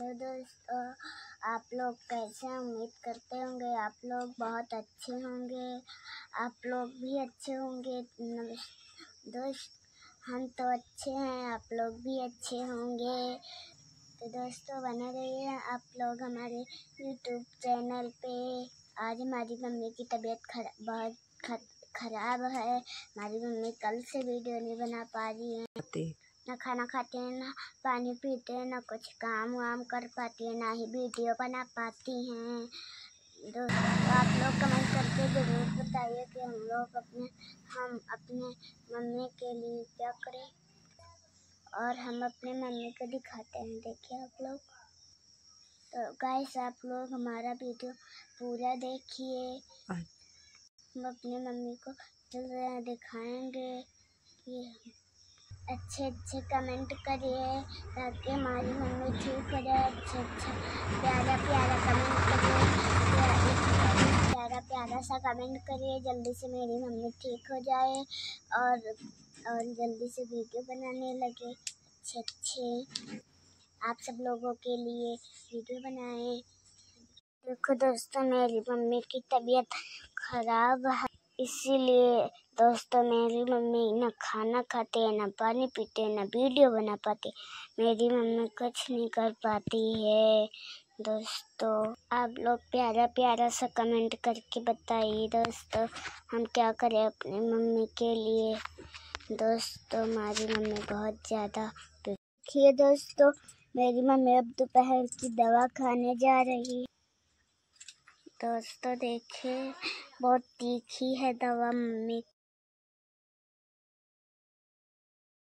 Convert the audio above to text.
Hello दोस्तों, आप लोग कैसे हैं? उम्मीद करते होंगे आप लोग बहुत अच्छे होंगे। आप लोग भी अच्छे होंगे। दोस्त, हम तो अच्छे हैं, आप लोग भी अच्छे होंगे। तो दोस्तों बने रहिए आप लोग हमारे यूट्यूब चैनल पे। आज हमारी मम्मी की तबीयत बहुत खराब है। हमारी मम्मी कल से वीडियो नहीं बना पा रही है। ना खाना खाते हैं, ना पानी पीते हैं, ना कुछ काम वाम कर पाती है, ना ही वीडियो बना पाती हैं। दोस्तों आप लोग कमेंट करके ज़रूर बताइए कि हम अपने मम्मी के लिए क्या करें। और हम अपने मम्मी को दिखाते हैं, देखिए आप लोग। तो गाइस आप लोग हमारा वीडियो पूरा देखिए। हम अपने मम्मी को दिखाएंगे कि अच्छे कमेंट करिए ताकि हमारी मम्मी ठीक हो जाए। अच्छा प्यारा कमेंट करिए, प्यारा सा कमेंट करिए। जल्दी से मेरी मम्मी ठीक हो जाए और जल्दी से वीडियो बनाने लगे अच्छे आप सब लोगों के लिए वीडियो बनाए। देखो दोस्तों, मेरी मम्मी की तबीयत खराब है, इसीलिए दोस्तों मेरी मम्मी ना खाना खाते हैं, ना पानी पीते हैं, ना वीडियो बना पाते। मेरी मम्मी कुछ नहीं कर पाती है। दोस्तों आप लोग प्यारा सा कमेंट करके बताइए दोस्तों, हम क्या करें अपनी मम्मी के लिए। दोस्तों हमारी मम्मी बहुत ज़्यादा देखिए दोस्तों, मेरी मम्मी अब दोपहर की दवा खाने जा रही है। दोस्तों देखिए बहुत तीखी है दवा मम्मी